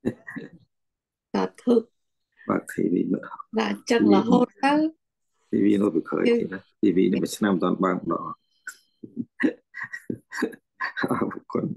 Cả thực và TV nữa là chẳng là TV hôn đó. TV nó bị khởi Như thì đó TV nó bị năm toàn bằng đó còn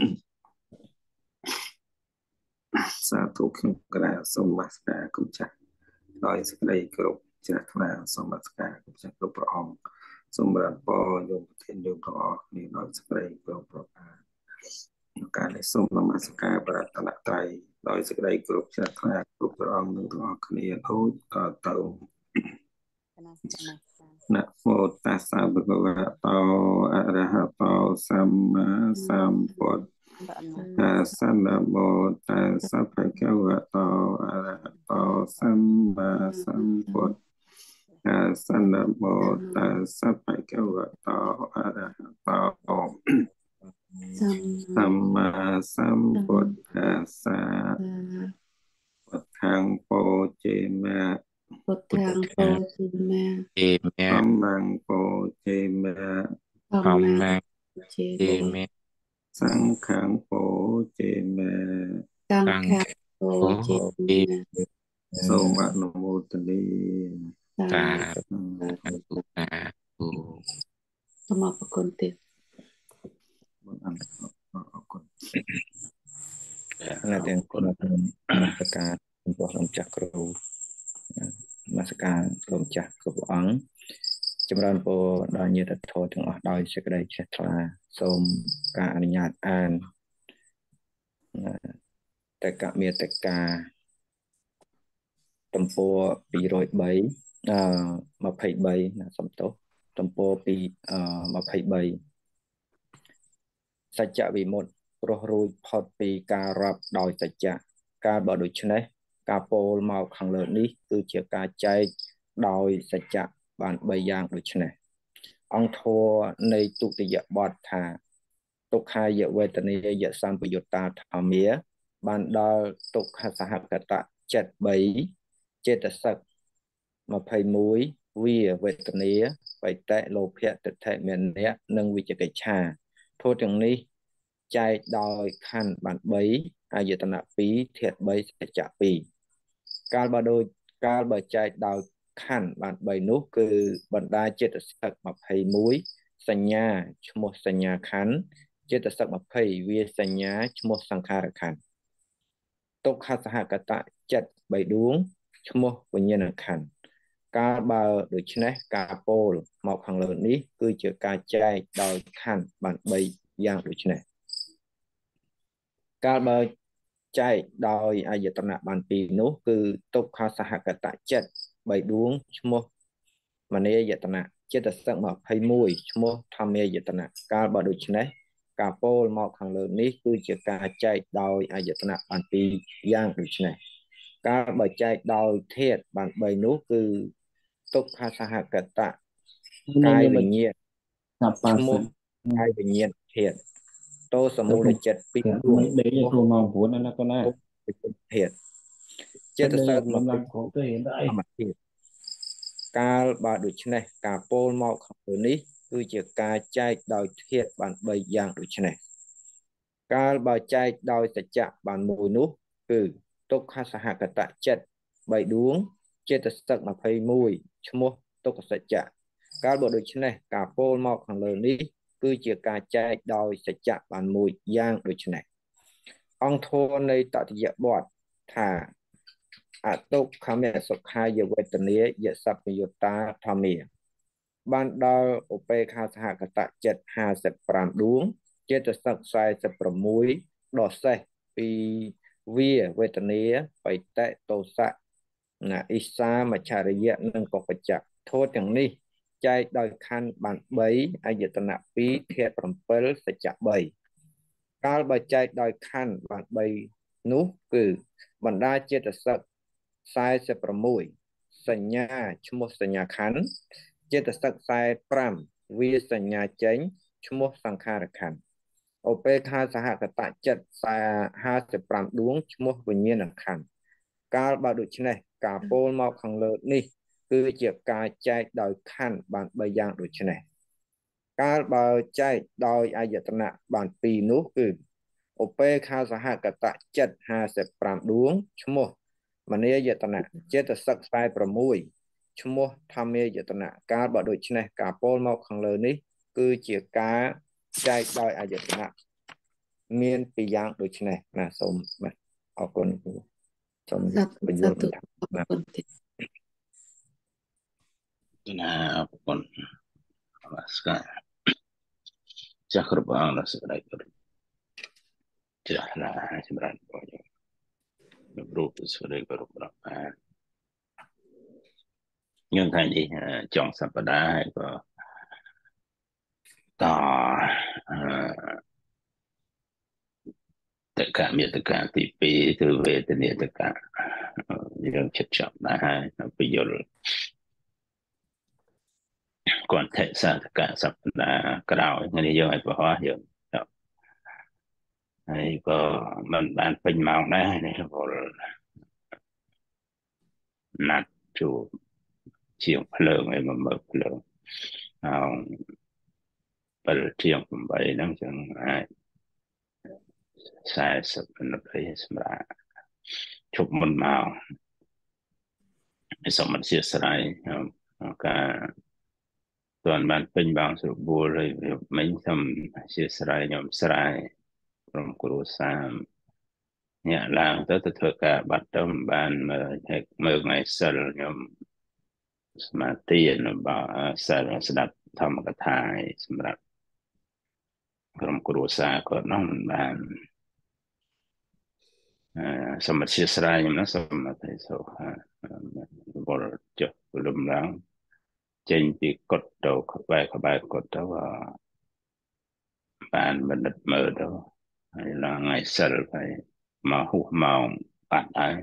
xa thủ không cái nào xong mà cả cũng chắc nói sự đây cơ chắc là xong mà cả cũng chắc lúc rõ xong mà bỏ dùng thiên đường rõ thì nói sự đây cơ rõ cả này xong mà cả và ta lại tay nói sự đây cơ chắc là lúc rõ những thứ họ kia thôi tàu គណៈសមាសការนะโมตัสสะภะคะวะโตอะระหะโตสัมมาสัมพุทបអនុธัสสะนะโมตัสสะภะคะวะโตอะระหะโตสัมมาสัมพุทธัสสะนะโมตัสสะภะคะวะโตอะระหะโตสัมมาสัมพุทธัสสะพุทธังโปเจมะ Phật ពុទ្ធ thang ខា bồ đề ma ទេមៈธัมมังโปเจมะធ tham ម្ម ma មា chế ទេ bồ មៈสังฆังโปเจมะ tăng សង្ khả ឃ bồ ោ chế ទេ ma โสมะโนโมตนีសា sa อืมธุសាធុ tham ma pa con tiếp บางอันเอาคน là เอา tiền คน mà tất cả của lòng chắc rồi mà tất cả lòng chắc của ông chúng ta có đòi như thật thôi trong ở đòi sẽ cái đây sẽ là xôm cả anh nhạt an tất cả miệt tất cả tâm po bị rồi bấy mà phải bấy là sắm tốt tâm po bị mà phải bấy sạch chạ vì một rồi rồi phật bị cà rập đòi sạch chạ ca bảo đối chân đấy ca po màu khẳng lớn đi từ chiếc ca chay đòi sạch chạ bản bày giang đối chân này ông thuaในตุติยบทธาตุขายเวทนียสัมปยุตตาธรรมีบันดาลตุขสหกตะเจ็ดใบเจตสักมาภัยมุ้ยวิเวทนีไปแตะโลภะติดแทะเมียนเนี้ยนึงวิจิกิจชาโทษอย่างนี้ใจดอยขั้นบันใบอายตนะปีเทียดใบสัจจะปีการบาโดยการบาใจดอย ขันบานใบนุคือบรรดาเจตสักมาภัยมุ้ยสัญญาชโมสัญญาขันเจตสักมาภัยเวียสัญญาชโมสังขารขันตกขาสหกตะเจ็ดใบดวงชโมวิญญาณขันการบาโดยชนะการโปลหมอกขังเหล่านี้คือเจอการใจโดยขันบานใบอย่างโดยชนะการบาใจโดยอายตนะบานปีนุคือตกขาสหกตะเจ็ดใบดวงชโม mà nê yết na chết thật sắc mà hay mùi mua tham mê yết na cả bà đôi chân cả pol mọc hàng lớn ní cứ chỉ cả chạy đòi ai yết na bản pi giang đôi chân cả bà chạy đòi thiệt bản bày nú cứ tục ha sa hạ cật tạ នេះ cai នេះวิមិនญญาณថាប៉ា mua សិន cai วิญญาณthiệt tô sầm ទៅ mù ទៅ để chết pi ទាំង luồng នេះដេក mua ខ្លួនមក9ណាកូនណា thiệt ទៅ chết thật ដេក sắc ល mà ំដា phải ប់គ្រប់ទៅហ៊ានដែរ mà thiệt ការបើដូច្នេះការពោលមកខាងលើនេះគឺជាការចែកដោយធាតុបាន3យ៉ាងដូចនេះការបើចែកដោយសច្ចៈបានមួយនោះគឺទុក្ខសហកតចិត្ត3ដួងចេតសិក21ឈ្មោះទុក្ខសច្ចៈកាលបើដូច្នេះការពោលមកខាងលើនេះគឺជាការចែកដោយសច្ចៈបានមួយយ៉ាងដូចនេះអង្គធម៌នៃតតិយបទថាអតុក្ខមសុខាយវេទនាយសពយុត្តាធម្មាបានដល់ឧបេក្ខាសហកតចិត្ត55ដួងចេតសិក46ដសេះពីវាវេទនាបៃតេតោសៈណាអ៊ីសាមច្ឆរិយៈនិងកបច្ចៈធម៌ទាំងនេះចែកដោយខណ្ឌបាន3អាយតនៈ2ធាតុ7សច្ចៈ3កាលបើចែកដោយខណ្ឌបាន3នោះគឺបណ្ដាចេតសិក46សញ្ញាឈ្មោះសញ្ញាខណ្ឌចេតសិក45វាសញ្ញាចេញឈ្មោះសង្ខារខណ្ឌឧបេក្ខាសហកតចិត្ត55ដួងឈ្មោះវិញ្ញាណខណ្ឌកាលបើដូច្នេះការពោលមកខាងលើនេះគឺជាការចែកដោយខណ្ឌបាន3យ៉ាងដូចនេះកាលបើចែកដោយអាយតនៈបាន2នោះគឺឧបេខាសហកតៈចិត្ត55ដួងឈ្មោះមនីយតនៈចេតសិក46ឈ្មោះធម្មាយតនៈកាលបើដូច្នេះការពោលមកខាងលើនេះគឺជាការចែកដោយអាយតនៈមានពីរយ៉ាងដូចនេះណាសូមបាទអរគុណសូមបញ្យល់បន្ថែមអរគុណទេណាអរគុណបាទស្កាចាស់គ្រប់អង្គដល់សេចក្តីគោរពជ្រះថ្លាសម្រាប់បងយើងលោកគ្រូសេចក្តីគោរពរាប់អានយើងថ្ងៃនេះចុងសប្តាហ៍ហើយក៏តតកមេតកាទី2គឺវេទនាតកៈយើងជិតចប់ដែរហើយពីយល់គាត់ថេសាតកៈសប្តាហ៍ក្រោយថ្ងៃនេះយើងឲ្យប្រហោះយើងចប់ហើយក៏មិនបានពេញម៉ោងដែរនេះរវល់ណាត់ជួបជាងភ្លើងឲ្យមកមើលភ្លើងហើយ7ជាង8ហ្នឹងចឹងអាច40នាទីសម្រាប់ជប់មុនមកសូមអធិស្ឋានការទាន់បានពេញបងស្រួលបួលហើយមិញសូមអធិស្ឋានខ្ញុំស្រ័យក្រុមគ្រួសារអ្នកឡើងទៅធ្វើការបាត់ទៅមិនបានមើលថ្ងៃសិលខ្ញុំស្មារតីរបស់សិលស្ដាប់ធម្មកថាសម្រាប់ក្រុមគ្រួសារគាត់នោះមិនបានសូមអធិស្ឋានខ្ញុំណាសូមអធិស្ឋានបរិចុះលំឡើងចេញពីកត់ទៅក្បែរកត់ទៅបានបណ្ឌិតមើលទៅហើយឡើងថ្ងៃសិលហើយមកហួសម៉ោងបាត់ហើយ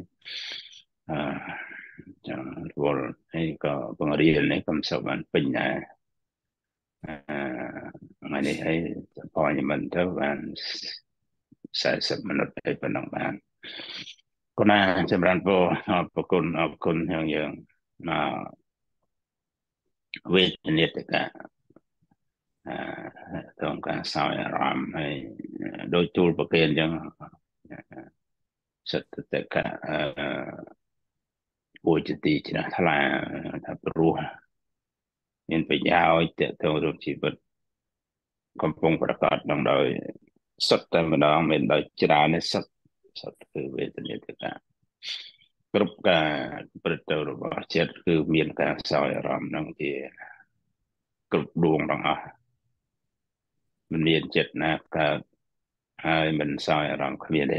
ចឹងវល់ហើយក៏បង្រៀននេះក៏មិនសូវបានពេញដែរថ្ងៃនេះហើយបរិញ្ញាមិនទៅបាន40មីនិតទៅប៉ុណ្ណឹងបានគណៈចម្រើនពរអរគុណយើងមកវេទនាតកៈក្នុងការសោយអារម្មណ៍ហើយដោយទូលប្រគេនអញ្ចឹងសតតកៈពួយជាទីជ្រះថ្លាថាព្រោះមានប្រយោជន៍តទៅរូបជីវិតកំពុងប្រកបនឹងដោយសុទ្ធតែម្ដងមិនដោយច្រើនទេសុទ្ធគឺវេទនាតកៈគ្រប់ការប្រតិរបស់ចិត្តគឺមានការសោយអារម្មណ៍នឹងជាគ្រប់ដួងទាំងអស់មិនមានចិត្តណាកើតហើយមិនសោយអារម្មណ៍គ្មាន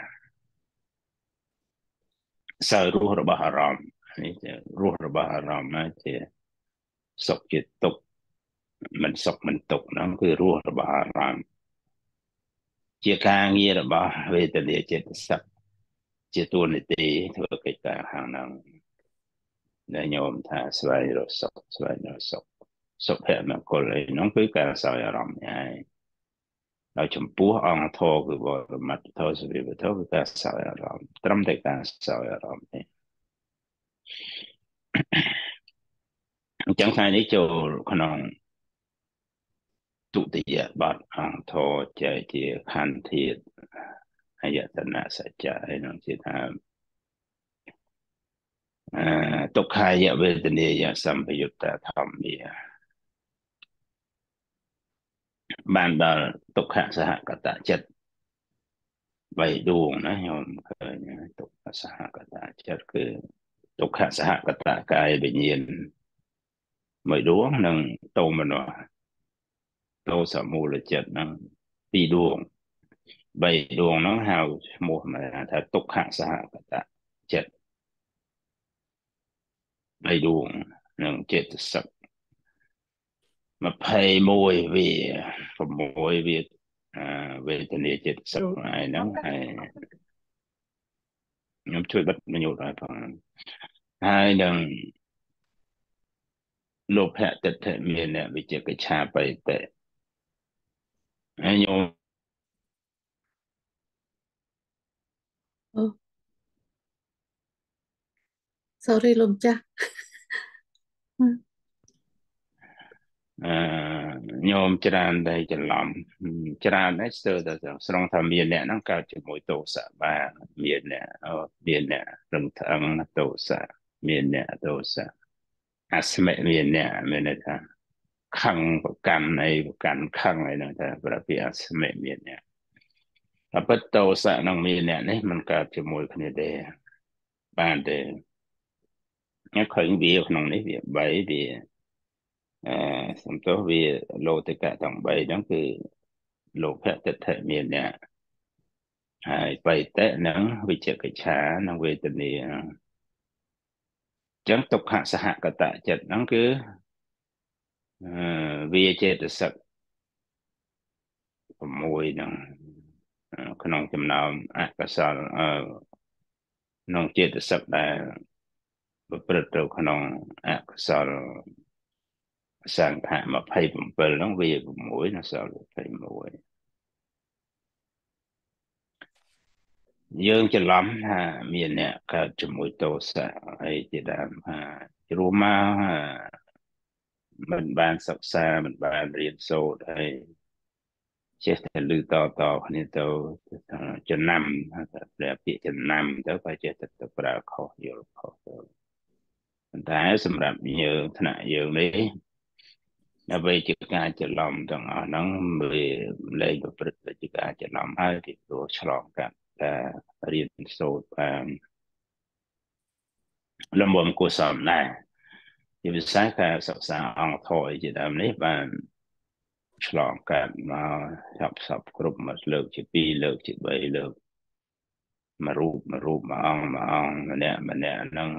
ទេសោយរស់របស់អារម្មណ៍នេះជារស់របស់អារម្មណ៍ណាជាសុខជាទុក្ខមិនសុខមិនទុក្ខហ្នឹងគឺរស់របស់អារម្មណ៍ជាការងាររបស់វេទនាចេតសិកជាទួលនីតិធ្វើកិច្ចការខាងហ្នឹងដែលញោមថាស្វែងរកសុខស្វែងរកសុភមង្គលឯនោះគឺការសោយអារម្មណ៍ហើយដោយចំពោះអង្គធរគឺបរមត្ថធរសវិវធរគឺការសោយអារម្មណ៍ត្រឹមតែការសោយអារម្មណ៍នេះអញ្ចឹងថ្ងៃនេះចូលក្នុងទុតិយបទអង្គធរចែកជាខណ្ឌធាតុអាយតនៈសច្ចៈហើយនឹងជាថាទុក្ខាយវេទនាយសម្បយុត្តធម្មាបានដល់ទុក្ខសហកតចិត្ត3ដួងណាខ្ញុំឃើញទុក្ខសហកតចិត្តគឺទុក្ខសហកតកាយវិញ្ញាណ1ដួងនិងតោមនោទោសមូលចិត្តហ្នឹង2ដួង3ដួងហ្នឹងហៅឈ្មោះថាទុក្ខសហកតចិត្ត3ដួងនិងចេតសិក21វា6វាវេទនាចិត្តសិកហើយហ្នឹងហើយខ្ញុំជួយបិទបញ្ញុតឲ្យផងហើយនឹងលោភៈទិដ្ឋិមានវិជ្ជកិច្ឆាបៃតៈហើយខ្ញុំ sorry លោកចាស់ញោមច្រើនដែលច្រឡំច្រើនដែរស្ទើរតែស្រង់ថាមានអ្នកហ្នឹងកើតជាមួយទោសៈបានមានអ្នកមានអ្នករឹងថ្អឹងទោសៈមានអ្នកទោសៈអស្មិមានអ្នកមានន័យថាខឹងប្រកាន់អីប្រកាន់ខឹងអីហ្នឹងថាប្រតិអស្មិមានអ្នកតែពិតទោសៈនឹងមានអ្នកនេះมันកើតជាមួយគ្នាទេបានទេខ្ញុំឃើញវាក្នុងនេះវា3វាសំទោសវាលោតិកៈទាំង3ហ្នឹងគឺលោភៈទិដ្ឋិមានអ្នកហើយបៃតៈនិងវិជ្ជកិច្ឆានិងវេទនាអញ្ចឹងទុក្ខសហកតចិត្តហ្នឹងគឺវាចេតសិក6ហ្នឹងក្នុងចំណោមអកុសលក្នុងចេតសិកដែលប្រព្រឹត្តទៅក្នុងអកុសលសង្ខៈ27ហ្នឹងវា6នៅសល់21យើងច្រឡំថាមានអ្នកកើតជាមួយទោសៈអីជាដើមថារួមមកមិនបានសិក្សាមិនបានរៀនសូត្រហើយចេះតែលឺតគ្នាទៅចំណាំតែពាក្យចំណាំទៅក៏ចេះតែទៅប្រើខុសយល់ខុសទៅប៉ុន្តែសម្រាប់យើងថ្នាក់យើងនេះអ្វីជាការច្រឡំទាំងអស់ហ្នឹងវាលែងប្រព្រឹត្តទៅជាការច្រឡំហើយពីព្រោះឆ្លងកាត់ការរៀនសូត្របានលំមកុសលដែរជាពិសេសការសិក្សាអង្គធម៌ជាដើមនេះបានឆ្លងកាត់មកចាប់សពគ្រប់មួយលើកជា2លើកជា3លើកមួយរូបមួយអង្គម្នាក់ហ្នឹង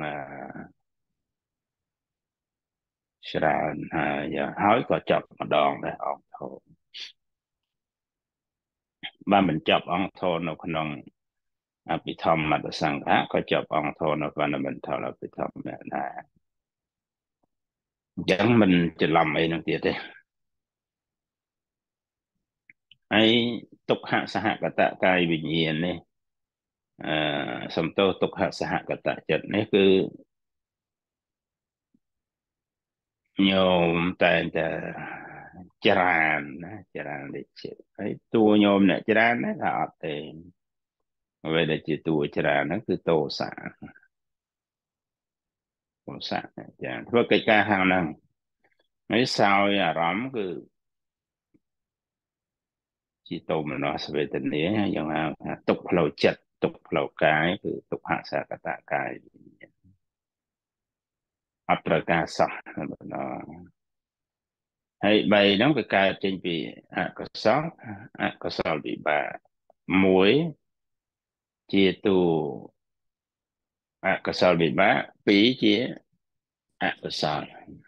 ច្រើនហើយក៏ចាប់ម្ដងដែរអង្គធម៌បានបញ្ចប់អង្គធម៌នៅក្នុងអភិធម្មមត្តសង្ឃៈក៏ចប់អង្គធម៌នៅ Fundamental អភិធម្មដែរអញ្ចឹងមិនច្រឡំអីនឹងទៀតទេហើយទុក្ខសហកតកាយវិញ្ញាណនេះសំទោសទុក្ខសហកតចិត្តនេះគឺញោមតែងតែច្រើនណាច្រើនលេខចិត្តហើយតួញោមអ្នកច្រើនណាថាអត់ទេអ្វីដែលជាតួច្រើនហ្នឹងគឺទោសៈចាធ្វើកិច្ចការខាងហ្នឹងហើយសោយអារម្មណ៍គឺជាតោមនស្សវេទនាយ៉ាងហៅថាទុក្ខផ្លូវចិត្តទុក្ខផ្លូវកាយគឺទុក្ខសកតកាយអត់ត្រូវការសោះបណ្ដោហើយ3ហ្នឹងវាកើតចេញពីអកុសលវិបាក1ជាតួអកុសលវិបាក2ជាអកុសល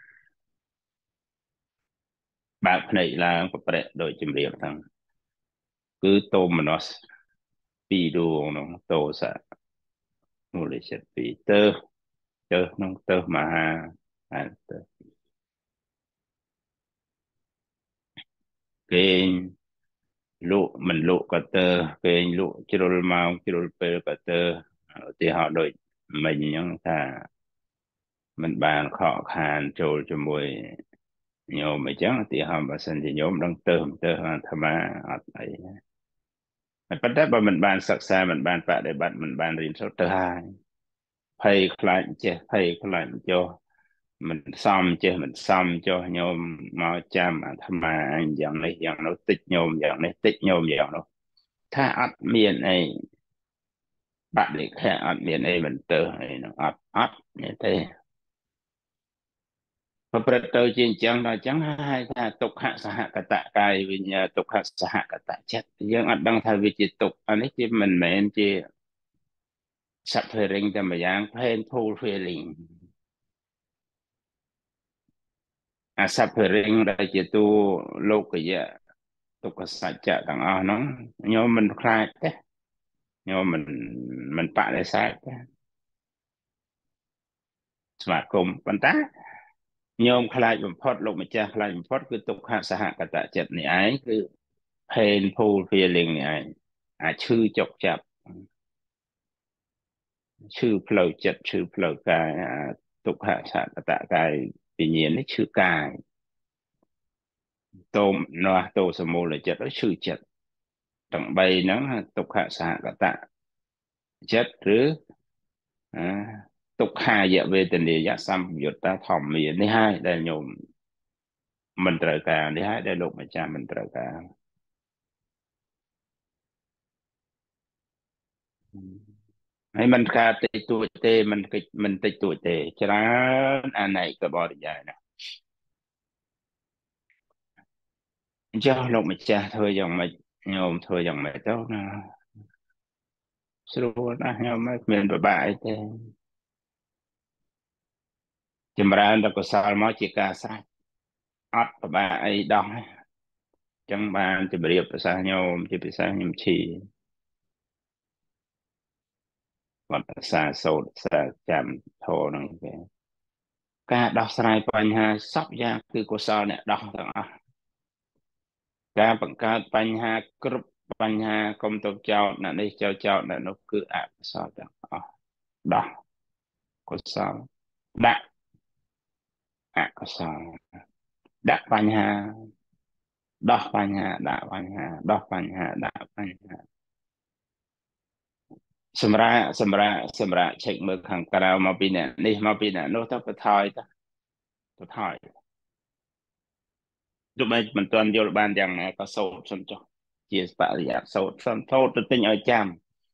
បើកភ្នែកឡើងប្រព្រឹត្តដោយជំរាបហ្នឹងគឺតោមនស្ស2ដួងហ្នឹងទោសៈមូលចិត្ត2ទៅក្នុងទៅមហាអន្តគេងលក់មិនលក់ក៏ទៅគេងលក់ជ្រុលម៉ោងជ្រុលពេលក៏ទៅឧទាហរណ៍ដូចមិញអញ្ចឹងថាមិនបានខកខានចូលជាមួយញោមអញ្ចឹងឧទាហរណ៍បើសិនជាញោមដឹងទៅអាត្មាអត់អីតែប៉ុន្តែបើមិនបានសិក្សាមិនបានបដិបត្តិមិនបានរៀនសូត្រទៅហើយភ័យខ្លាចចេះភ័យខ្លាចចុះមិនសមចេះមិនសមចុះញោមមកចាំអាត្មាអញយ៉ាងនេះយ៉ាងនោះតិចញោមយ៉ាងនេះតិចញោមយ៉ាងនោះថាអត់មានអីបដិខៈអត់មានអីមិនទៅអីនោះអត់នេះទេប្រព្រឹត្តទៅជាអញ្ចឹងដល់អញ្ចឹងហើយថាទុក្ខសហកតកាយវិញ្ញាទុក្ខសហកតចិត្តយើងអត់ដឹងថាវាជាទុក្ខអានេះជាមិនមែនជា suffering តែម្យ៉ាង painful feeling អា suffering ដែលជាតួលោកយៈទុក្ខសច្ចៈទាំងអស់ហ្នឹងញោមមិនខ្លាចទេញោមមិនបដិសេធទេស្វាគមន៍ប៉ុន្តែញោមខ្លាចបំផុតលោកម្ចាស់ខ្លាចបំផុតគឺទុក្ខសហកតចិត្តនេះឯងគឺ painful feeling នេះឯងអាចឈឺចុកចាប់ឈឺផ្លូវចិត្តឈឺផ្លូវកាយទុក្ខសហកតកាយវិញ្ញាណនេះឈឺកាយ tôm nó tô sơ mô là chất đó sư chất tầng bay nó tục hạ xạ cả tạ chất rứ tục hạ dạ về tình địa dạ xăm dột ta thòm miệng đi hai đây nhôm mình trời cả đi hai đây lục mà cha mình trời cả hay mình khá tây tuổi tê mình tây tuổi tê cho ra anh này cái bỏ đi dài nè cho lục mà cha thôi dòng mà nhôm thôi dòng mà cháu nó sưu nó nhôm mấy miền bờ bãi thế chìm ra nó có sao mà chỉ cả sai ắt bờ bãi đông chẳng bàn chỉ biếtภาษา nhôm chỉ biết sao nhôm chi còn xa sâu xa chạm thô năng cái cả đọc saiបញ្ហាសពយ៉ាងគឺកុសលអ្នកដោះទាំងអស់ការបង្កើតបញ្ហាគ្រប់បញ្ហាកុំទៅចោទអ្នកនេះចោទអ្នកនោះគឺអកុសលទាំងអស់ដោះកុសលដាក់អកុសលដាក់បញ្ហាដោះបញ្ហាដាក់បញ្ហាដោះបញ្ហាដាក់បញ្ហាសម្រាប់ឆែកមើលខាងក្រៅមកពីអ្នកនេះមកពីអ្នកនោះទៅបន្ថយទោះបីមិនទាន់យល់បានយ៉ាងណាក៏សូត្រសិនចុះជាបរិយាសូត្រសិនសូត្រទៅទិញឲ្យចាំ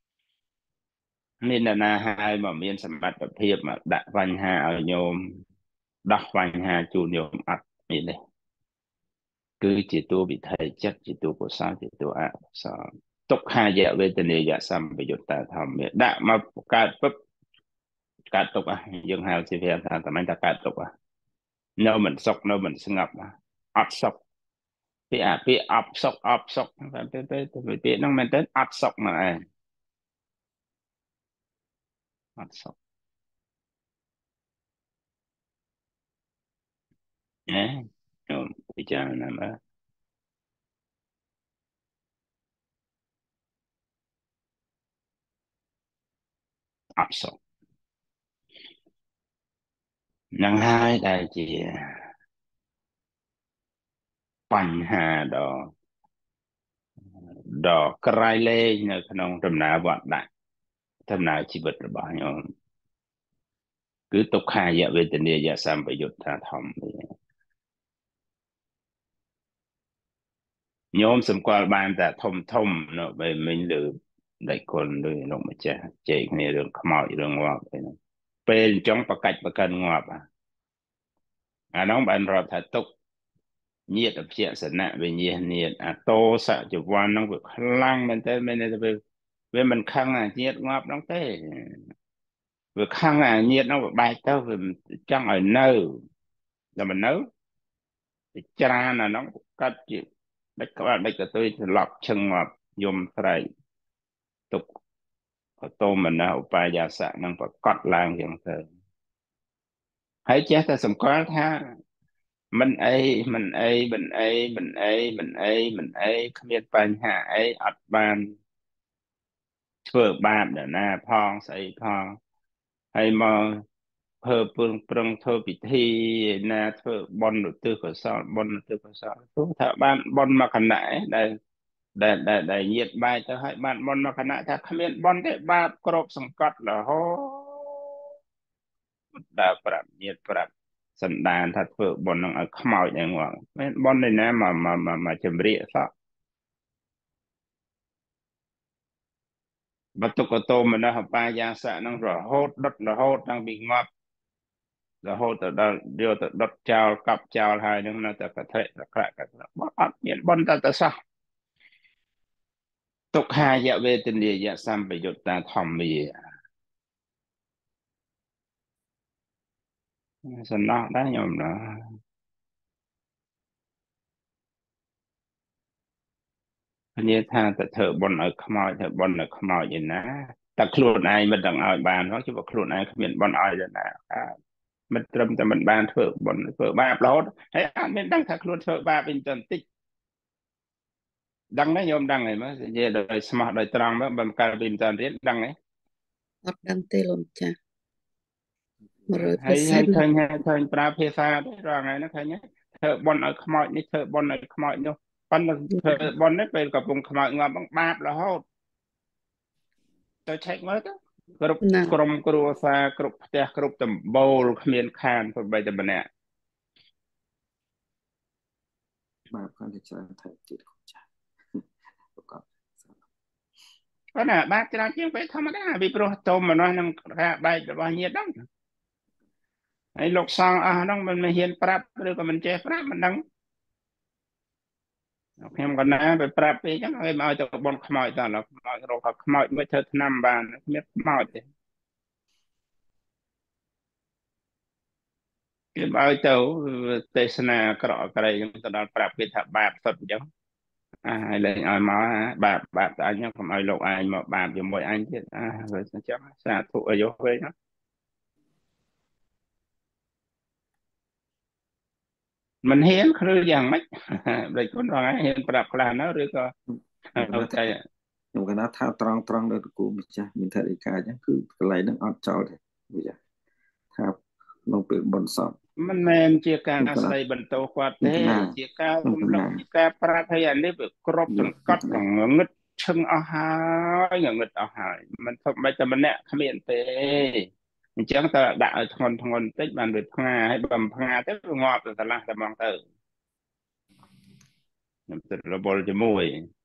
មាននរណាហើយមកមានសម្បត្តិភាពមកដាក់បញ្ហាឲ្យញោមដោះបញ្ហាជូនញោមអត់មានទេគឺជាតួវិថីចិត្តជាតួកុសលជាតួអកុសលទុក្ខាយវេទនាយសម្បយុត្តធម្មដាក់មកកើតពឹបកើតទុកយើងហៅជាវាថាតែមិនថាកើតទុកនៅមិនសុខនៅមិនស្ងប់អត់សុខពាក្យអបសុកពាក្យហ្នឹងមែនទេអត់សុកមកឯងអត់សុកណាខ្ញុំពិចារណាមើលអត់សុកនឹងហើយដែលជាបញ្ហាដ៏ក្រៃលែងនៅក្នុងដំណើរវត្តដាក់ដំណើរជីវិតរបស់ខ្ញុំគឺទុក្ខាយវេទនាយសម្បយុត្តធម្មញោមសម្គាល់បានតែធំនៅពេលមិញលើដៃគុណលើលោកម្ចាស់ជែកគ្នារឿងខ្មោចរឿងងាប់ហ្នឹងពេលអញ្ចឹងប្រកាច់ប្រកិនងាប់អានោះបានរាប់ថាទុកញាតអភយសនៈវិញ្ញាញាតអាតោសច្ចវ័នហ្នឹងវាខ្លាំងមែនតើមែនទេវាមិនខឹងអាញាតងាប់ហ្នឹងទេវាខឹងអាញាតហ្នឹងវាបែកទៅវាចង់ឲ្យនៅតែមិននៅពិចារណាហ្នឹងកាត់ជាដាច់ក្បាលដាច់កតុយត្រឡប់ឈឹងមកយំស្រែកទុកអតោមនៈឧបាយសៈនឹងប្រកបឡើងយ៉ាងទៅហើយចេះតែសម្គាល់ថាមិនអីគ្មានបញ្ហាអីអត់បានធ្វើបាបដល់ណាផងស្អីផងហើយមកធ្វើប្រឹងធ្វើពិធីណាធ្វើបុណ្យឧទ្ទិសកុសលបុណ្យឧទ្ទិសកុសលព្រោះថាបានបុណ្យមកគណៈដែលញាតបែកទៅហើយបានបុណ្យមកគណៈថាគ្មានបុណ្យទេបាបក្របសង្កត់រហូតដើរប្រាប់ញាតប្រាប់សន្តានថាធ្វើបុណ្យនឹងឲ្យខ្មោចឯងមកមានបុណ្យឯណាមកចម្រៀកសោះបតុកតោមនៈបាយាសៈនឹងរហូតដុតរហូតតាំងពីងាប់រហូតទៅដល់យកទៅដុតចោលកាប់ចោលហើយនឹងនៅតែកថិសក្រាក់អត់មានបុណ្យទៅសោះទុក្ខាយវេទនាយសម្បយុត្តធម្មាសំណោះដែរញោមណាគ្នាថាទៅធ្វើបុណ្យឲ្យខ្មោចធ្វើបុណ្យឲ្យខ្មោចឯណាតែខ្លួនឯងមិនដឹងឲ្យបានហ៎chứខ្លួនឯងគ្មានបុណ្យឲ្យទេណាមិនត្រឹមតែមិនបានធ្វើបុណ្យធ្វើបាបរហូតហើយអត់មានដឹងថាខ្លួនធ្វើបាបវិញទៅបន្តិចដឹងទេញោមដឹងហើយមើលនិយាយដោយស្មោះដោយត្រង់មើលបើកាលពីមិនតាន់រៀនដឹងទេអត់ដឹងទេលោកម្ចាស់ហើយឃើញប្រើភាសាទេរាល់ថ្ងៃហ្នឹងឃើញ thợ bón ở khmoi ní thợ bón ở khmoi nó phân là thợ bón đấy về gặp vùng khmoi ngọc bằng bạp là hốt tôi check mới đó group ណាក្រុមគ្រួសារគ្រប់ផ្ទះគ្រប់តំបូលគ្មានខានទៅបីតែម្នាក់បាទគាត់ទៅច្រើនថែមទៀតគុំចាស់ប្រកបគាត់ណាបាបច្រើនជាងពេលធម្មតាពីព្រោះតុំម្នោះនឹងការបែករបស់ញាតិហ្នឹងហើយលោកសង្ឃអស់ហ្នឹងមិនហ៊ានប្រាប់ឬក៏មិនចេះប្រាប់មិនដឹងខ្ញុំក៏ណាទៅប្រាប់ពេកអញ្ចឹងហើយមកឲ្យទៅបនខ្មោចតើខ្មោចរកខ្មោចមួយធ្វើឆ្នាំបានគ្មានខ្មោចទេគេឲ្យទៅទេសនាក្រក់ក្រៃអញ្ចឹងទៅដល់ប្រាប់គេថាបាបសុទ្ធអញ្ចឹងហើយលេងឲ្យមកបាបតែអញខ្ញុំឲ្យលោកឯងមកបាបជាមួយអញទៀតហើយអញ្ចឹងសាធុអាយុវិញណាមិនហ៊ានគឺយ៉ាងម៉េចដូចខ្លួនរងហ៊ានប្រាប់ខ្លះណាឬក៏អូខេខ្ញុំកណាថាត្រង់ដល់គូម្ចាស់មានថវិកាអញ្ចឹងគឺកន្លែងហ្នឹងអត់ចោលទេម្ចាស់ថាក្នុងពេលបនសពមិនមែនជាការស្ដីបន្ទោសគាត់ទេជាការរំលឹកជាការប្រាប់ឲ្យអានេះវាគ្រប់សង្កត់ងងឹតឈឹងអស់ហើយងងឹតអស់ហើយមិនធ្វើមិនតែម្នាក់គ្មានទេអញ្ចឹងតើដាក់ឲ្យធ្ងន់បន្តិចបានវាផ្ងាហើយបើមិនផ្ងាទៅវាងាប់ទៅឆ្លាស់តែហ្មងទៅខ្ញុំទៅរបល់ជាមួយ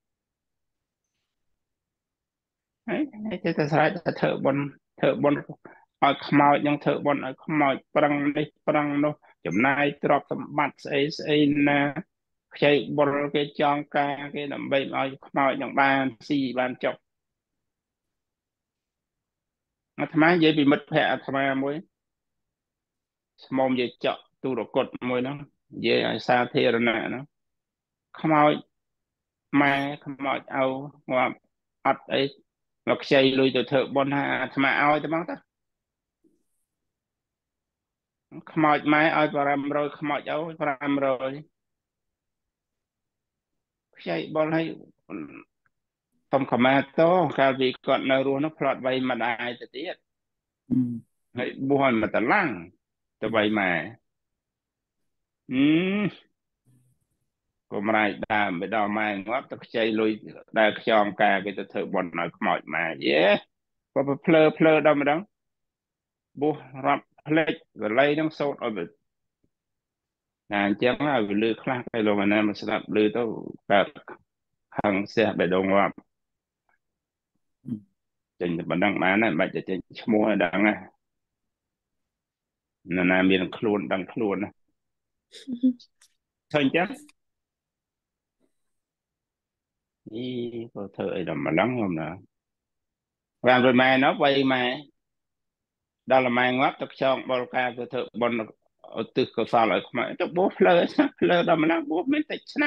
ហើយទៅស្រេចទៅធ្វើបន់ឲ្យខ្មោចនឹងធ្វើបន់ឲ្យខ្មោចប្រឹងនេះប្រឹងនោះចំណាយទ្រព្យសម្បត្តិស្អីណាខ្ចីបុលគេចងការគេដើម្បីឲ្យខ្មោចនឹងបានស៊ីបានចុកអាត្មានិយាយពីមិត្តភ័ក្តិអាត្មាមួយស្មុំនិយាយចောက်ទូរកុដមួយហ្នឹងនិយាយឲ្យសាធារណៈហ្នឹងខ្មោចម៉ែខ្មោចឪងាប់អត់អីមកខ្ចីលុយទៅធ្វើបុណ្យអាត្មាឲ្យទៅមកទៅខ្មោចម៉ែឲ្យ500ខ្មោចឪ500ខ្ចីបុណ្យឲ្យសុំខមាតោកាលពីគាត់នៅរស់នោះផ្លត់វៃម្ដាយទៅទៀតហើយបួសឲ្យមកតឡាំងទៅវៃម៉ែកុំរាយដើមទៅដល់ម៉ែងាប់ទៅខ្ចីលុយដែលខ្យងការគេទៅធ្វើបុណ្យឲ្យខ្មោចម៉ែយេក៏ភ្លើដល់ម្ដងបួសរាប់ផ្លេចកលៃនឹងសោតឲ្យអញ្ចឹងឲ្យវាលឺខ្លះទៅលោកអាណាមកស្ដាប់លឺទៅកើតខឹងស្ទះបេះដូងងាប់ចេញតែបណ្ដឹងបានហើយមិនបាច់ទៅចេញឈ្មោះឲ្យដឹងណាណាមានខ្លួនដឹងខ្លួនណាឃើញចឹងក៏ធ្វើអីដល់ម្ដងខ្ញុំណាបានvớiម៉ែnó vayម៉ែដល់ម៉ែងាប់ទៅខ្យងបលការទៅធ្វើបន់ឧទ្ទិសកុសលឲ្យខ្មែរទៅបួសភ្លើដល់ម្ដងបួសមានតែឆ្នាំ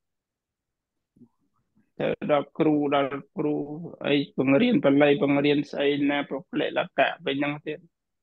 ទៅដល់គ្រូអីបង្រៀនបល័យបង្រៀនស្អីណាប្រផ្លេលកៈវិញហ្នឹងទៀត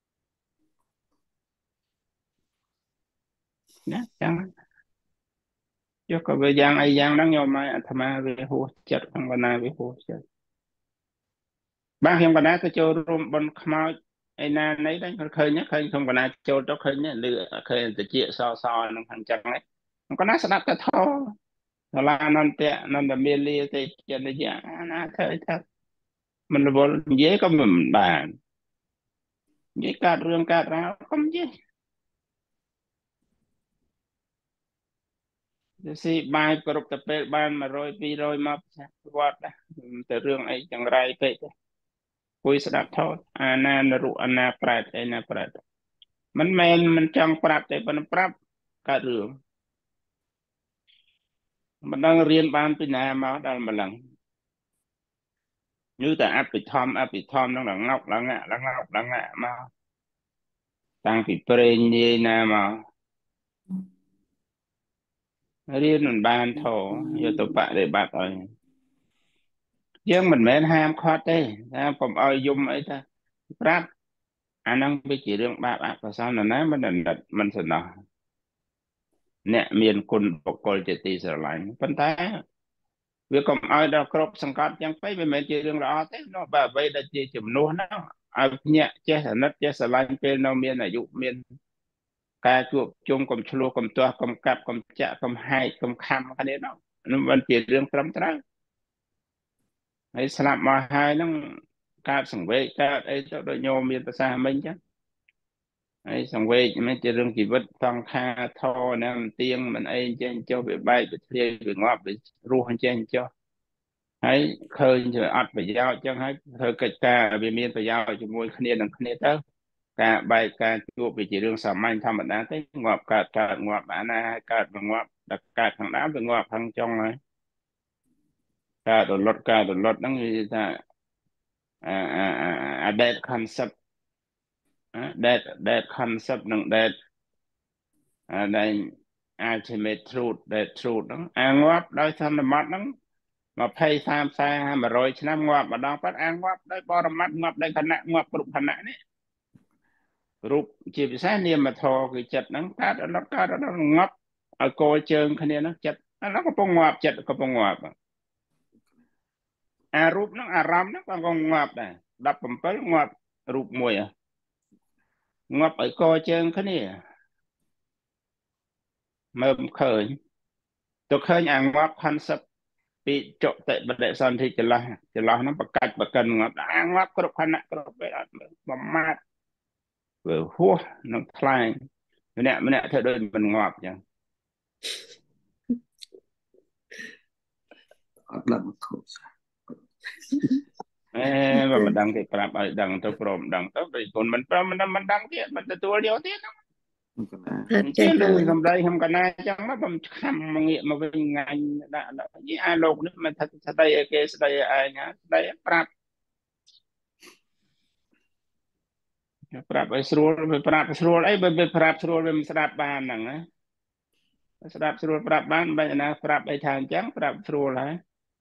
ណាចឹងយកក៏វាយ៉ាងអីយ៉ាងហ្នឹងយកមកអាត្មាវាហួសចិត្តក្នុងបណ្ណាវាហួសចិត្តបាទខ្ញុំបណ្ណាទៅចូលរួមបន់ខ្មោចឯណានេះដែរឃើញខ្ញុំបណ្ណាចូលទៅឃើញលឺឃើញតិចសហ្នឹងខាងចឹងហ្នឹងខ្ញុំបណ្ណាស្ដាប់តែធម៌សាលានន្តៈនន្តមាលាទេចនិយាណាធ្វើថាមិនរវល់និយាយក៏មិនបាននិយាយកើតរឿងកើតរ៉ាវក៏និយាយស៊ីបាយគ្រប់តែពេលបាន100 200មកផ្សាវត្តដែរទៅរឿងអីចង្រៃពេកទេគួយស្ដាប់ថតអាណានរុអាណាប្រែតឯណាប្រែតមិនមែនមិនចង់ប្រាប់ទេប៉ុន្តែប្រាប់កើតរឿងមិនដឹងរៀនបានពីណាមកដល់ម្លឹងញឺតែអភិធម្មហ្នឹងដល់ងប់ដល់ងាក់មកតាំងពីព្រេងនាយណាមករៀនមិនបានធោយកទៅបដិបត្តិឲ្យយើងមិនមែនហាមឃាត់ទេថាកុំឲ្យយំអីថាប្រាប់អាហ្នឹងវាជារឿងបាបអកុសលណាមិនដណ្ដិតមិនសំណោះអ្នកមានគុណបុគ្គលជាទីស្រឡាញ់ប៉ុន្តែវាកុំឲ្យដល់គ្រប់សង្កត់យ៉ាងពេកមិនមែនជារឿងល្អទេនោះបើអ្វីដែលជាជំនួសហ្នឹងឲ្យភ្ញាក់ចេះអាណិតចេះស្រឡាញ់ពេលនៅមានអាយុមានការជួបជុំកុំឆ្លោះកុំទាស់កុំកាប់កុំចាក់កុំហែកកុំខំគ្នានោះមិនជារឿងត្រឹមត្រូវហើយស្លាប់មកហើយហ្នឹងកើតសង្វេគកើតអីទៅដូចញោមមានប្រសាសន៍មិញចឹងហើយសង្វេគមិនជារឿងជីវិតសង្ខារធរណាមិនទៀងមិនអីចេះចុះវាបែកវាធ្លាយវាងាប់វារស់ចេះចុះហើយឃើញជាអត់ប្រយោជន៍ចឹងហើយធ្វើកិច្ចការវាមានប្រយោជន៍ជាមួយគ្នានឹងគ្នាទៅការបែកការជួបវាជារឿងសាមញ្ញធម្មតាទេងាប់កើតងាប់អាណាកើតងាប់ដល់កើតខាងដើមវាងាប់ខាងចុងហើយការរលត់ហ្នឹងវាថាdead concept dead concept និង dead ដែល ultimate truth dead truth ហ្នឹងងាប់ដោយសន្មតហ្នឹង20 30 40 100ឆ្នាំងាប់ម្ដងប៉ាត់ងាប់ដោយបរមត្តងាប់ដោយគណៈងាប់គ្រប់គណៈនេះរូបជាពិសេសនាមធម៌គឺចិត្តហ្នឹងកើតរលត់ងាប់ឲ្យកលជើងគ្នាហ្នឹងចិត្តហ្នឹងកំពុងងាប់ចិត្តកំពុងងាប់រូបហ្នឹងអារម្មណ៍ហ្នឹងក៏ងាប់ដែរ17ងាប់រូបមួយងាប់ឲ្យកលជើងគ្នាមើលឃើញទៅឃើញងាប់ concept ពីចុតិបដិសន្ធិចន្លោះហ្នឹងបកាច់បកិនងាប់ងាប់គ្រប់ខណៈគ្រប់ពេលអត់បំមាត់វាហួសនឹងថ្លែងម្នាក់ធ្វើដូចមិនងាប់ចឹងអត់ដឹងធូរបើមិនដឹងគេប្រាប់ឲ្យដឹងទៅព្រមដឹងទៅដូចគុណមិនព្រមមិនដឹងទៀតមិនទទួលយកទៀតហ្នឹងចេះលើសម្ដីខ្ញុំកណាចឹងមកបំខំមកងាកមកវិញងាញ់ដាក់យីអាលោកនេះមិនថាស្ដីឲ្យគេស្ដីឲ្យឯងស្ដីប្រាប់ឲ្យស្រួលវាប្រាប់ស្រួលអីបើវាប្រាប់ស្រួលវាមិនស្ដាប់បានហ្នឹងណាស្ដាប់ស្រួលប្រាប់បានបែរណាប្រាប់អីថាអញ្ចឹងប្រាប់ស្រួលហើយ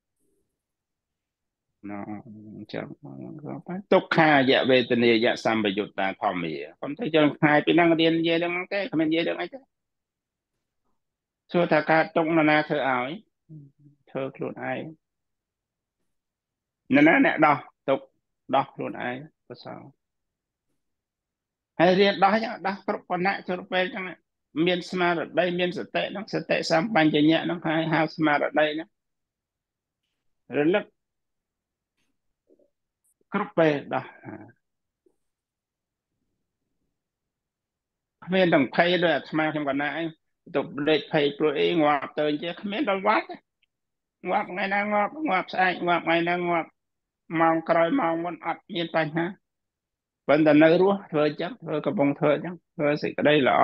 ណ៎អញ្ចឹងទុក្ខាយវេទនាយសម្បយុត្តាធម្មាខ្ញុំទៅចង់ខាយពីហ្នឹងរៀននិយាយរឿងហ្នឹងទេគ្មាននិយាយរឿងអីទេសួរថាការទុកនរណាធ្វើឲ្យធ្វើខ្លួនឯងនរណាអ្នកដោះទុកដោះខ្លួនឯងប្រសើរហើយរៀនដោះចឹងដោះគ្រប់គណៈគ្រប់ពេលចឹងមានស្មារតីមានសតិហ្នឹងសតិសម្បញ្ញញ្ញៈហ្នឹងហើយហៅស្មារតីហ្នឹងរលឹកគ្រប់ពេលដោះគ្មានទាំងភ័យដោយអាត្មាខ្ញុំកណាឯងទៅដេកភ័យព្រោះអីងាប់ទៅអញ្ចឹងគ្មានដល់វត្តងាប់ថ្ងៃណាងាប់ស្អែកងាប់ថ្ងៃណាងាប់ម៉ោងក្រោយម៉ោងមុនអត់មានបញ្ហាប៉ុន្តែនៅរស់ធ្វើអញ្ចឹងធ្វើកំពុងធ្វើអញ្ចឹងធ្វើសេចក្តីល្អ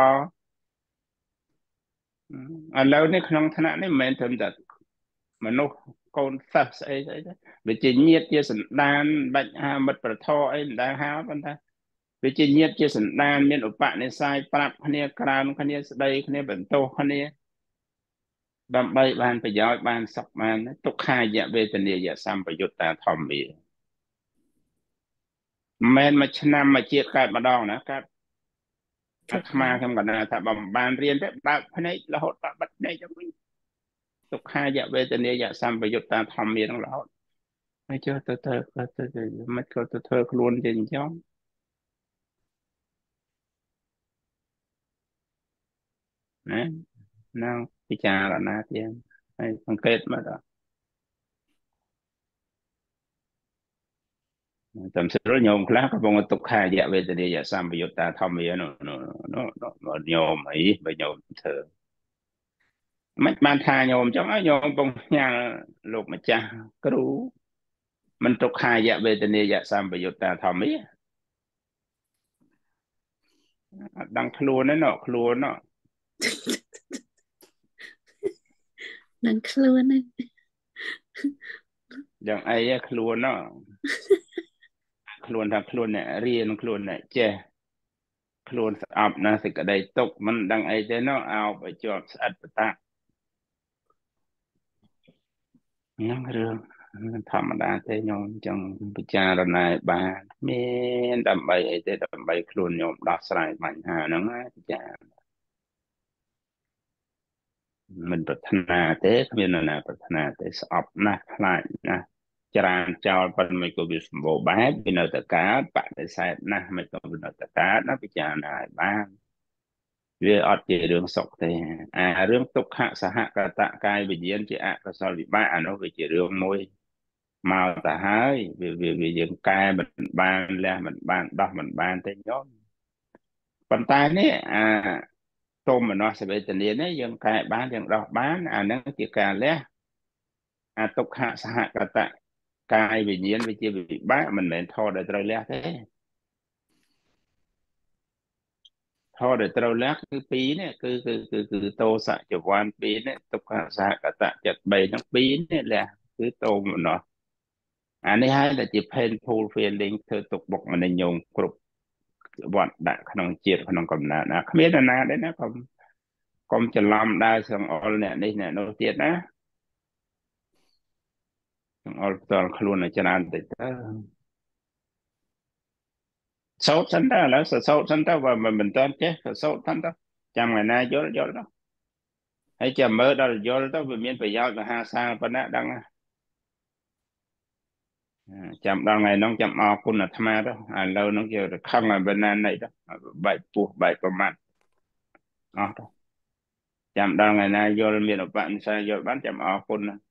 ឥឡូវនេះក្នុងឋានៈនេះមិនមែនត្រឹមតែមនុស្សកូនសិស្សស្អីទេវាជាញាតិជាសន្តានបាច់ហាមិត្តប្រធរអីមិនដែលហៅប៉ុន្តែវាជាញាតិជាសន្តានមានឧបនិស្ស័យប្រាប់គ្នាក្រើនគ្នាស្ដីគ្នាបន្ទោសគ្នាដើម្បីបានប្រយោជន៍បានសុខបានទុក្ខាយវេទនាយសម្បយុត្តាធម្មាមិនមែនមួយឆ្នាំមួយជាតិកើតម្ដងណាកើតអាត្មាខ្ញុំកណ្ដាលថាបើមិនបានរៀនទេបើកភ្នែករហូតដល់បិទភ្នែកទៅវិញទុក្ខាយវេទនាយសម្បយុត្តាធម្មានឹងរហូតហើយចុះទៅមិនក៏ទៅធ្វើខ្លួនជាអញ្ចឹងណានឹងពិចារណាទៀតហើយសង្កេតមើលដល់តាមស្រួលញោមខ្លះកំពុងទុក្ខាយវេទនាយសម្បយុត្តាធម្មានោះញោមអីបើញោមធ្វើមិនបានថាញោមអញ្ចឹងញោមកំពុងញ៉ាំលោកម្ចាស់គ្រូមិនទុក្ខាយវេទនាយសម្បយុត្តាធម្មាអត់ដឹងខ្លួនទេណោះខ្លួនណោះដឹងខ្លួនទេយ៉ាងអីខ្លួនណោះខ្លួនថាខ្លួនអ្នករៀនខ្លួនអ្នកចេះខ្លួនស្អប់ណាសេចក្តីទុកមិនដឹងអីទេណោះអោបឲ្យជាប់ស្អិតបតាហ្នឹងរឿងធម្មតាទេញោមចឹងពិចារណាបានមានដើម្បីអីទេដើម្បីខ្លួនញោមដោះស្រាយបញ្ហាហ្នឹងណាពិចារណាមិនប្រាថ្នាទេគ្មាននរណាប្រាថ្នាទេស្អប់ណាស់ខ្លាចណាស់ច្រានចោលប៉ុន្តែមិនក៏វាសម្បូរបែបវានៅតែកើតបដិសេធណាស់មិនក៏វានៅតែកើតណាពិចារណាឲ្យបានវាអត់ជារឿងសុខទេអារឿងទុក្ខសហកតកាយវិញ្ញាណជាអកុសលវិបាកអានោះវាជារឿងមួយមកទៅហើយវាយើងកែមិនបានលះមិនបានដោះមិនបានទេញោមប៉ុន្តែនេះទោមនស្សវេទនានេះយើងកែបានយើងដោះបានអានឹងជាការលះអាទុក្ខសហកតកាយវិញ្ញាណវាជាវិបាកមិនមែនធម៌ដែលត្រូវលះទេធម៌ដែលត្រូវលះគឺពីរនេះគឺតោសៈចវ័នពីរនេះទុក្ខសហកតចិត្ត3ទាំងពីរនេះលះគឺតោមនស្សអានេះហើយដែលជា painful feeling ធ្វើទុកបុកម្នេញញោមគ្រប់វត្តដាក់ក្នុងជាតិក្នុងកំណើតគ្មាននរណាទេណាកុំច្រឡំដើរសង្អុលអ្នកនេះអ្នកនោះទៀតណាសង្អុលផ្ទាល់ខ្លួនឲ្យច្រើនតិចទៅសោតសិនទៅឥឡូវសោតសិនទៅបើមិនទាន់ចេះក៏សោតសិនទៅចាំថ្ងៃណាយល់ទៅហើយចាំមើលដល់យល់ទៅវាមានប្រយោជន៍មហាសាលប៉ុណ្ណាដឹងចាំដល់ថ្ងៃនោះចាំអរគុណអាត្មាទៅឥឡូវនោះគេខឹងឲ្យបណ្ណាណៃទៅបែកពោះបែកប្រមាត់អស់ទៅចាំដល់ថ្ងៃណាយល់មានឧបនិស្ស័យយល់បានចាំអរគុណណា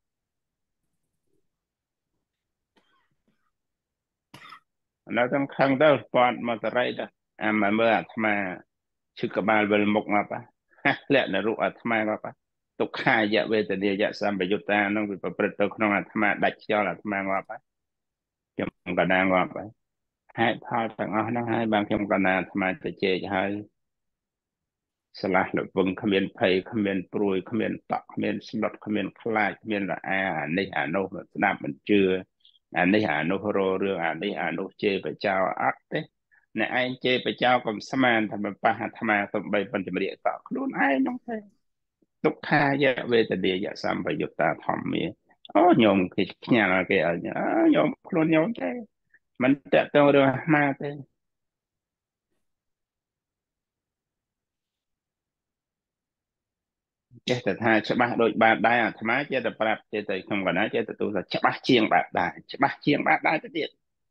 ឥឡូវต้องខឹងទៅពាត់មកតរៃទៅមកមើលអាត្មាឈឺក្បាលវិលមុខមកប៉ះលក្ខណៈរូបអាត្មាមកប៉ះទុក្ខាយវេទនាយសម្បយុត្តានឹងវាប្រព្រឹត្តទៅក្នុងអាត្មាដាច់ខ្យល់អាត្មាមកប៉ះខ្ញុំកណ្ដាលមកប៉ះហេតុផលទាំងអស់ហ្នឹងហើយបានខ្ញុំកណ្ដាលអាត្មាទៅជែកហើយស្លាស់លវឹងគ្មានភ័យគ្មានព្រួយគ្មានតក់គ្មានស្លុតគ្មានខ្លាចគ្មានរអាអានេះអានោះស្ដាប់មិនជឿអានេះអានោះរោរឿងអានេះអានោះជេរបចោអត់ទេអ្នកឯងជេរបចោកុំស្មានថាមិនប៉ះអាត្មាសំបីប៉ុនចម្រៀកតក់ខ្លួនឯងនោះទេទុក្ខាយវេទនាយសម្បយុត្តាធម្មាអូញោមគេផ្ញើគេឲ្យញោមខ្លួនញោមទេមិនតកតងរឿងអាត្មាទេចេះតែថាច្បាស់ដូចបាតដែរអាត្មាចេះតែប្រាប់ចេះតែខ្ញុំកណ្ដាលចេះតែទូថាច្បាស់ជាងបាតដែរច្បាស់ជាងបាតដែរទៅទៀត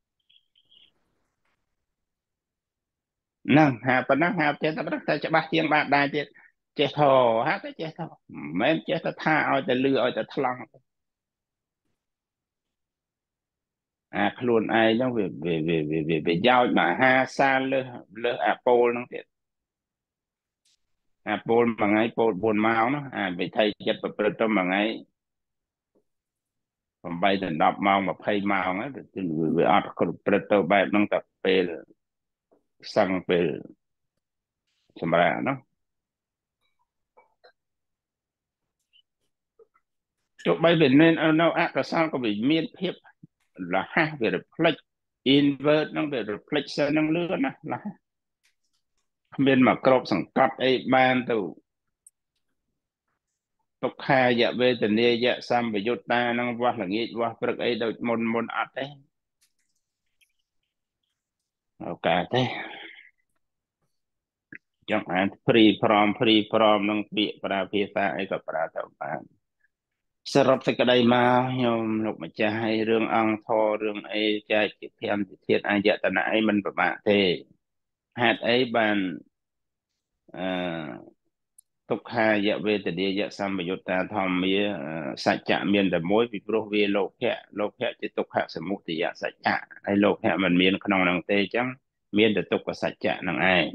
ហ្នឹងហាប៉ុណ្ណឹងហាចេះតែប្រាប់តែច្បាស់ជាងបាតដែរទៀតចេះធរហាតែចេះធរមិនមែនចេះតែថាឲ្យតែលឺឲ្យតែថ្លង់ខ្លួនឯងហ្នឹងវាយោជមហាសាលលើសអាពោលហ្នឹងទៀតអាពោលមួយថ្ងៃពោល4ម៉ោងនោះវិធីចិត្តប្រព្រឹត្តទៅមួយថ្ងៃ8ទៅ10ម៉ោង20ម៉ោងហ្នឹងវាអត់គ្រប់ព្រឹត្តទៅបែបហ្នឹងតែពេលសឹងពេលសម្រាប់នោះទោះបីវាមាននៅអកុសលក៏វាមានភាពរហ័សវា reflect invert ហ្នឹងវា reflection ហ្នឹងលឿនណាស់គ្មានមកក្របសង្កត់អីបានទៅទុក្ខាយវេទនាយសម្បយុត្តាហ្នឹងវាស់ល្ងាចវាស់ព្រឹកអីដូចមុនអត់ទេឱកាសទេចឹងអានព្រីព្រមនឹងពាក្យប្រើភាសាអីក៏ប្រើទៅបានសរុបសេចក្តីមកខ្ញុំលោកម្ចាស់ឲ្យរឿងអង្គធររឿងអីចែកជាធម្មធាតុអាយតនៈអីមិនពិបាកទេហេតុអីបានអឺទុក្ខាយវេទនាយសម្បយុត្តាធម្មាសច្ចៈមានតែមួយពីព្រោះវាលោភៈជាទុក្ខសមុទយសច្ចៈហើយលោភៈមិនមានក្នុងនឹងទេអញ្ចឹងមានតែទុក្ខសច្ចៈនឹងឯង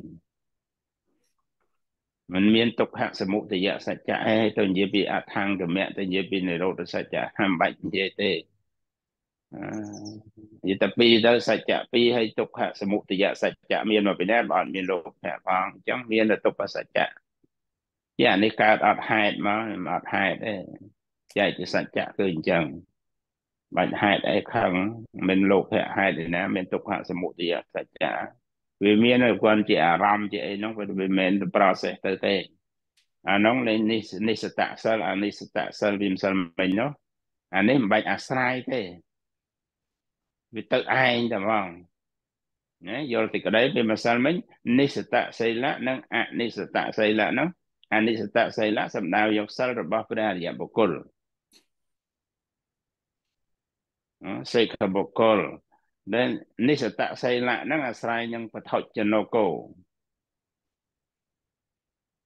មិនមានទុក្ខសមុទយសច្ចៈឯងទៅនិយាយពីអថង្គមៈទៅនិយាយពីនិរោធសច្ចៈមិនបាច់និយាយទេនិយាយតែពីរទៅសច្ចៈពីរហើយទុក្ខសមុទយសច្ចៈមានមកពីណាបើអត់មានលោភៈផងអញ្ចឹងមានតែទុក្ខសច្ចៈអានេះកើតអត់ហេតុមកអត់ហេតុទេចែកជាសច្ចៈគឺអញ្ចឹងបាច់ហេតុអីខឹងមិនលោភៈហេតុឯណាមានទុក្ខសមុទយសច្ចៈវាមានគាត់ជាអារម្មណ៍ជាអីហ្នឹងវាមិនមែន process ទៅទេអានោះនេះសតៈសិលអានេះសតៈសិលវាមិនសិលមិញនោះអានេះមិនបាច់អាស្រ័យទេវាទៅឯងតែហ្មងណាយល់ទីក្តីវាម្សិលមិញនិសតៈសីលៈនិងអនិសតៈសីលៈនោះអនិសតៈសីលៈសំដៅយកសិលរបស់ព្រះអរិយបុគ្គលសេខបុគ្គលដែលនិសតៈសីលៈហ្នឹងអាស្រ័យនឹងបឋិជនគោ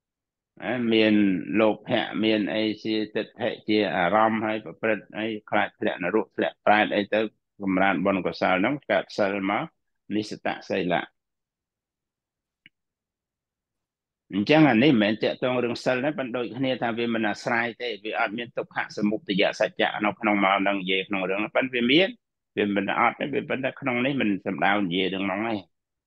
មានលោភៈមានអីជាទិដ្ឋិជាអារម្មណ៍ហើយប្រព្រឹត្តអីខ្លាចធ្លាក់នរកធ្លាក់ប្រែតអីទៅកម្រានបុណ្យកុសលហ្នឹងកើតសិលមកនិស្សតសីលៈអញ្ចឹងអានេះមិនមែនតកតងរឿងសិលទេប៉ុន្តែដូចគ្នាថាវាមិនអាស្រ័យទេវាអត់មានទុក្ខសមុទយសច្ចៈនៅក្នុងមកនឹងនិយាយក្នុងរឿងប៉ុន្តែវាមានវាមិនអត់ទេវាប៉ុន្តែក្នុងនេះមិនសំដៅនិយាយរឿងហ្នឹងទេ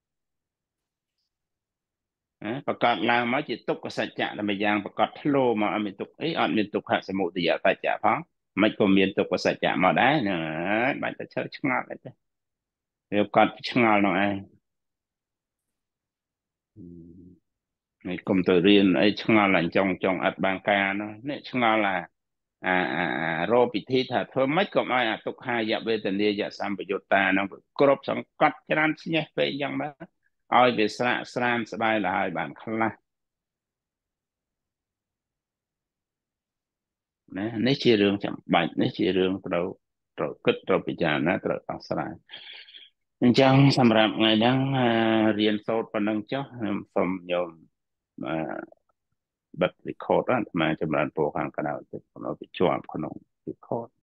ប្រកាសឡើងមកជាទុក្ខសច្ចៈតែម្យ៉ាងប្រកាសធ្លោមកអត់មានទុក្ខអីអត់មានទុក្ខសមុទយសច្ចៈផងមិនក៏មានទុក្ខសច្ចៈមកដែរហ្នឹងហើយបាច់ទៅឈើឆ្ងល់អីទេវាប្រកាសឆ្ងល់នោះឯងនេះកុំទៅរៀនអីឆ្ងល់អញ្ចឹងអត់បានការនោះនេះឆ្ងល់រោពិធីថាធ្វើម៉េចកុំឲ្យអាទុក្ខាយវេទនាយសម្បយុត្តាហ្នឹងគ្រប់សង្កត់ច្រើនស្ញេះពេកអញ្ចឹងបាទឲ្យវាស្រាកស្រានស្បាយទៅហើយបានខ្លះណានេះជារឿងចាំបាច់នេះជារឿងត្រូវគិតត្រូវពិចារណាត្រូវដោះស្រាយអញ្ចឹងសម្រាប់ថ្ងៃហ្នឹងរៀនសូត្រប៉ុណ្្នឹងចុះខ្ញុំសូមញោមបិទ record អាត្មាចម្រើនពរខាងក្រៅទៅក្នុងជាប់ក្នុង record